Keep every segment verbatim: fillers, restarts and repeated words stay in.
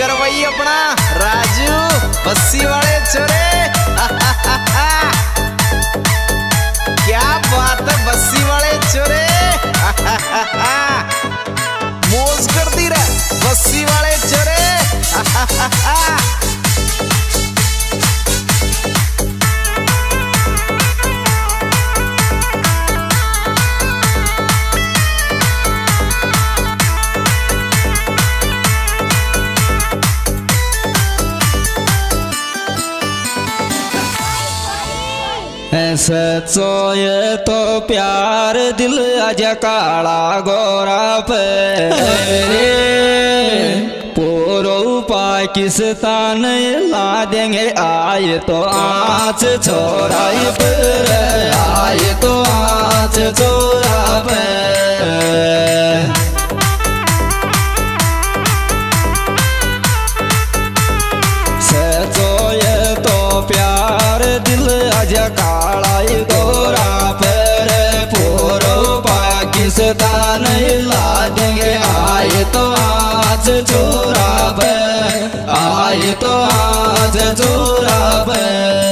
Singer वही अपना राजू बस्सी वाले छोरे। क्या बात है बस्सी वाले छोरे। मौज कर दी रे बस्सी वाले छोरे। सचो ये तो प्यार दिल आज काला गोरा पे पूरो पाकिस्तान ला देंगे आए तो आँच छोरा पर आए तो आँच छोरा पे। काला गोरा पर पूरो पाकिस्तान ला देंगे आए तो आज छोरा पे आए तो आज छोरा पे।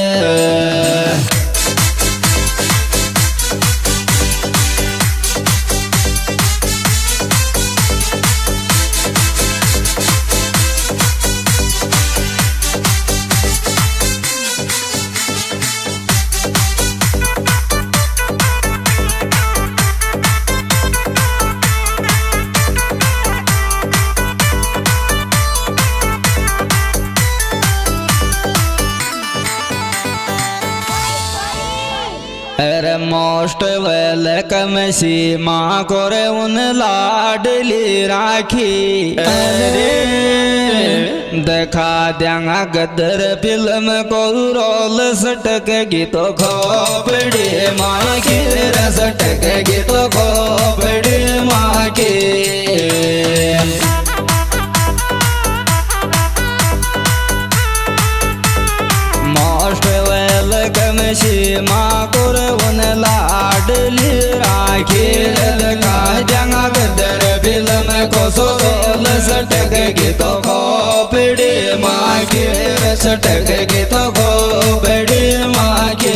अरे मोस्ट वेलकम सीमा कोरे उन लाडली राखी। अरे देखा देंगा गदर फिल्म को रोल सटकेगी तो खोपड़ी माँ की सटकेगी तो खोपड़ी माँ की। मोस्ट वेलकम सीमा कोरे उन लाडली राखी। देखा जंगा गदर फिल्म को सोल सटकेगी तो खोपड़ी माँ की सटकेगी तो खोपड़ी माँ की।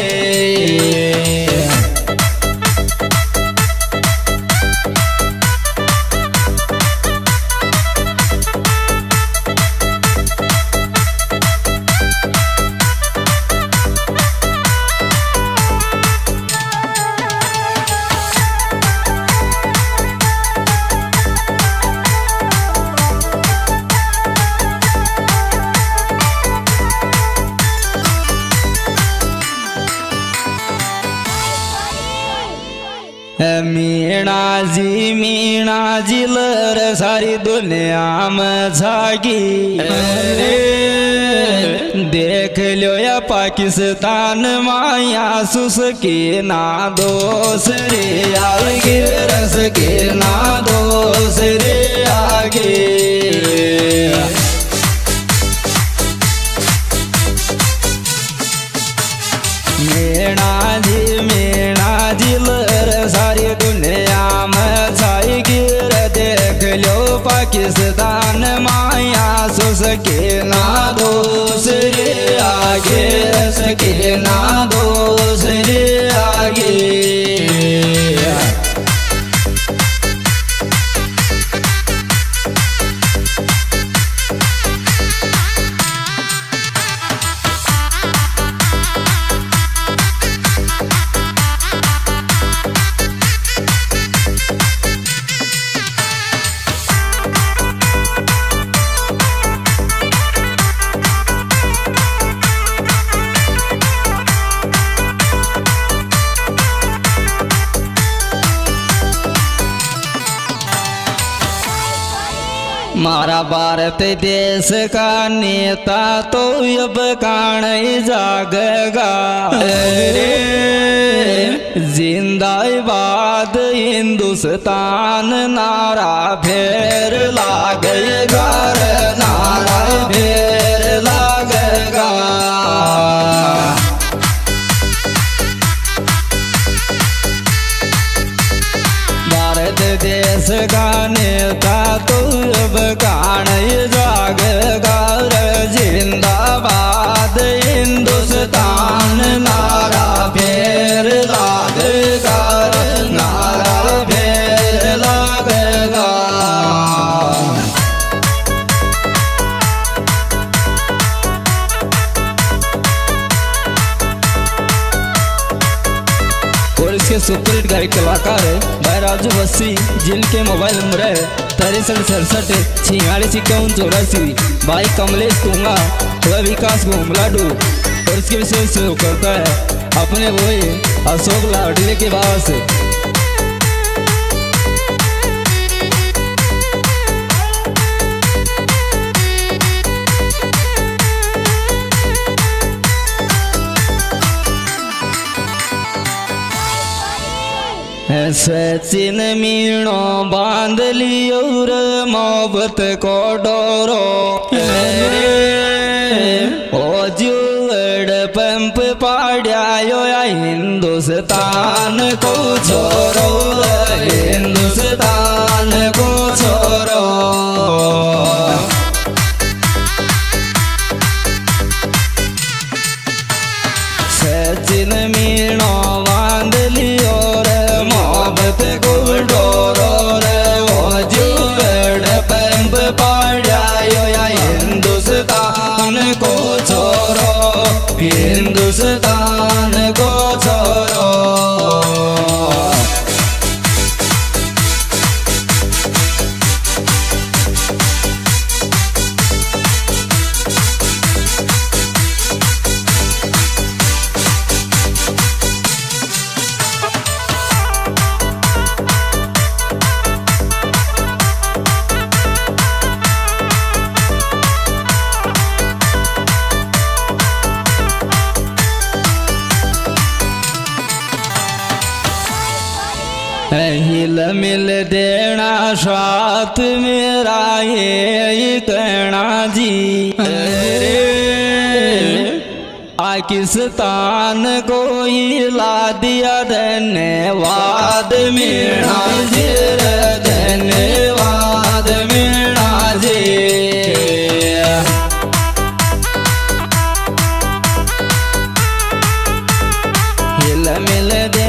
मीणा जी मीणा जी लर सारी दुनिया में जागी। अरे देख लो या पाकिस्तान माया सुस की ना दोसरे आगे रस के ना दोसरे आगे। मीणा जी मीणा जी लर सारी दुनिया में छाई गिर देख लो पाकिस्तान माया सुस के ना दूसरे आगे सके ना दूसरे आगे। मारा भारत देश का नेता तो अब कान जागेगा। जिंदाबाद हिंदुस्तान नारा फेर लागेगा नारा फेर लागेगा। भारत देश का नेता तो अब कान जागेगा। इसके सुपरहिट गायक कलाकार है भाई राजू बस्सी, जिनके मोबाइल नंबर है तिरसठ सड़सठ छियालीस इक्यावन चौरासी। भाई कमलेश कुंगा व विकास घुमलाडू, और इसके विशेष करता है अपने वही अशोक लाडले के बाद से। सचिन मीणो बांध लियो रे मोहब्बत को डोरो, ओ जुड़ पंप पाड़ायो या हिंदुस्तान को छोरो, हिंदुस्तान को छोरो। सचिन मीणो बांध लियो रे मोहब्बत को डोरो रे, ओ जुड़ पंप पाड़ायो या हिंदुस्तान को छोरो, हिंदुस्तान को छोरो। हिल मिल देना साथ मेरा ये कहना जी, पाकिस्तान को हिला दिया धन्यवाद मीणा जी, धन्यवाद मीणा जी। हिल मिल दे